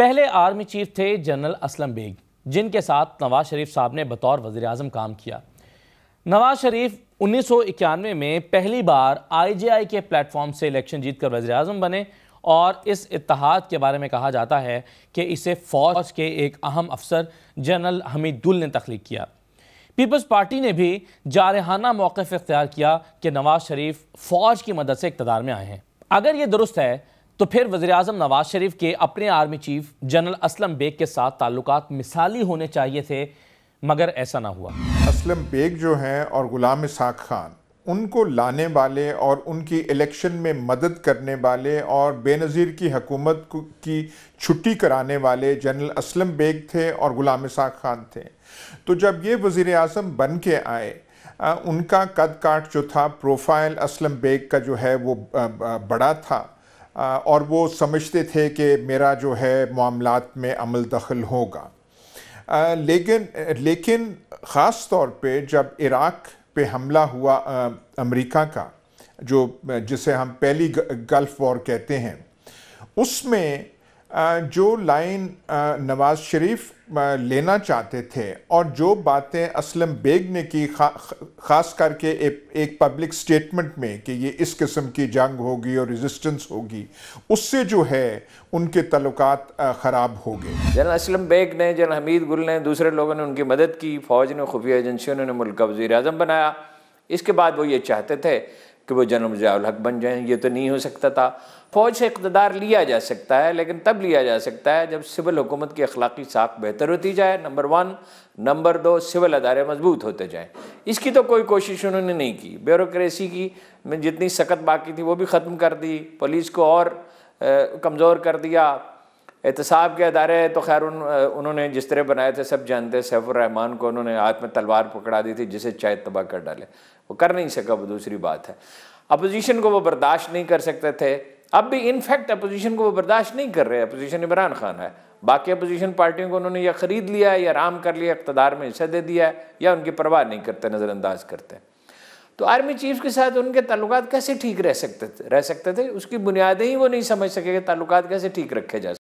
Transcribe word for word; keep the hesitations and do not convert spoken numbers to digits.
पहले army chief थे general Aslam Beg, जिनके साथ नवाज शरीफ साहब ने बतौर वज़ीर आज़म काम किया। नवाज शरीफ उन्नीस सौ इक्यानवे में पहली बार आई जे आई के प्लेटफॉर्म से इलेक्शन जीतकर वज़ीर आज़म बने और इस इत्तेहाद के बारे में कहा जाता है कि इसे फ़ौज के एक अहम अफसर जनरल हमीद गुल ने तख्लीक किया। पीपल्स पार्टी ने भी जारहाना मौक़िफ़ इख्तियार किया कि नवाज शरीफ फ़ौज की मदद से इक़्तिदार में आए हैं। अगर ये दुरुस्त है तो फिर वज़ीर आज़म नवाज शरीफ के अपने army chief general Aslam Beg के साथ ताल्लुकात मिसाली होने चाहिए थे, मगर ऐसा ना हुआ। असलम बेग जो हैं और ग़ुलाम इसहाक़ खान, उनको लाने वाले और उनकी इलेक्शन में मदद करने वाले और बेनज़ीर की हुकूमत की छुट्टी कराने वाले जनरल असलम बेग थे और ग़ुलाम इसहाक़ खान थे। तो जब ये वज़ीर आज़म बन के आए, आ, उनका कद काट जो था, प्रोफाइल असलम बेग का जो है वो आ, आ, बड़ा था आ, और वो समझते थे कि मेरा जो है मामलात में अमल दखल होगा। आ, लेकिन लेकिन ख़ास तौर पे जब इराक़ पे हमला हुआ आ, अमेरिका का, जो जिसे हम पहली गल्फ़ वॉर कहते हैं, उसमें आ, जो लाइन आ, नवाज़ शरीफ आ, लेना चाहते थे और जो बातें असलम बेग ने की, खा, ख़ास करके एक, एक पब्लिक स्टेटमेंट में कि ये इस किस्म की जंग होगी और रेजिस्टेंस होगी, उससे जो है उनके तल्लुकात ख़राब हो गए। जनरल असलम बेग ने, जनरल हमीद गुल ने, दूसरे लोगों ने उनकी मदद की, फ़ौज ने, खुफिया एजेंसियों ने मुल्क का वज़ीर आज़म बनाया। इसके बाद वो ये चाहते थे कि वो जनरल ज़ियाउल हक़ बन जाएं। ये तो नहीं हो सकता था। फ़ौज से इक़्तिदार लिया जा सकता है, लेकिन तब लिया जा सकता है जब सिविल हुकूमत की अखलाकी साख बेहतर होती जाए, नंबर वन। नंबर दो, सिविल अदारे मजबूत होते जाएँ। इसकी तो कोई कोशिश उन्होंने नहीं की। ब्यूरोक्रेसी की में जितनी सख्त बाकी थी वो भी ख़त्म कर दी, पुलिस को और कमज़ोर कर दिया। एहतसाब के अदारे तो खैर उन, उन्होंने जिस तरह बनाए थे सब जानते हैं। सैफुर रहमान को उन्होंने हाथ में तलवार पकड़ा दी थी, जिसे चाहे तबाह कर डाले। वो कर नहीं सका, वो दूसरी बात है। अपोजिशन को वो बर्दाश्त नहीं कर सकते थे। अब भी इनफैक्ट अपोजिशन को वो बर्दाश्त नहीं कर रहे। अपोजिशन इमरान खान है, बाकी अपोजिशन पार्टियों को उन्होंने या ख़रीद लिया है या आराम कर लिया, इक़्तिदार में हिस्सा दे दिया है, या उनकी परवाह नहीं करते, नज़रअंदाज करते। तो आर्मी चीफ के साथ उनके ताल्लुकात कैसे ठीक रह सकते थे रह सकते थे उसकी बुनियादें ही वो नहीं समझ सके कि ताल्लुकात कैसे ठीक रखे जा सकते।